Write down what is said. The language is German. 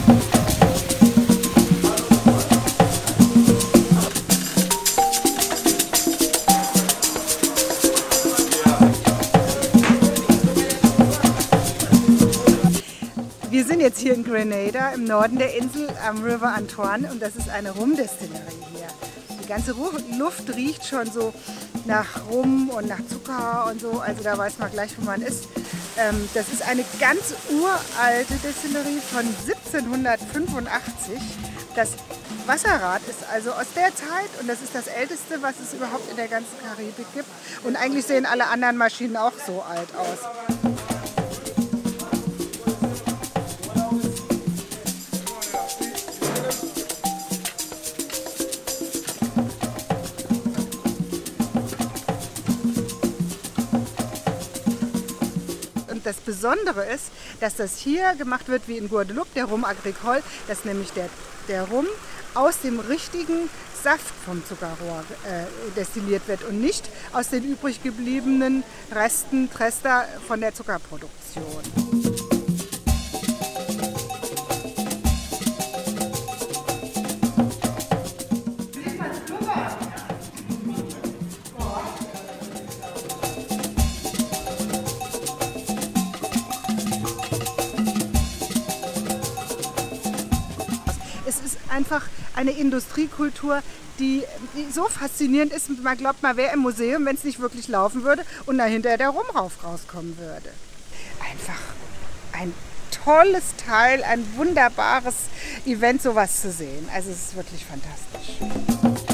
Wir sind jetzt hier in Grenada im Norden der Insel am River Antoine und das ist eine Rumdestillerie hier. Die ganze Luft riecht schon so nach Rum und nach Zucker und so, also da weiß man gleich, wo man ist. Das ist eine ganz uralte Destillerie von 1785. Das Wasserrad ist also aus der Zeit und das ist das älteste, was es überhaupt in der ganzen Karibik gibt. Und eigentlich sehen alle anderen Maschinen auch so alt aus. Und das Besondere ist, dass das hier gemacht wird wie in Guadeloupe, der Rum Agricole, dass nämlich der Rum aus dem richtigen Saft vom Zuckerrohr destilliert wird und nicht aus den übrig gebliebenen Resten Trester von der Zuckerproduktion. Es ist einfach eine Industriekultur, die so faszinierend ist. Man glaubt, man wäre im Museum, wenn es nicht wirklich laufen würde und dahinter der Rum rauskommen würde. Einfach ein tolles Teil, ein wunderbares Event, sowas zu sehen. Also es ist wirklich fantastisch.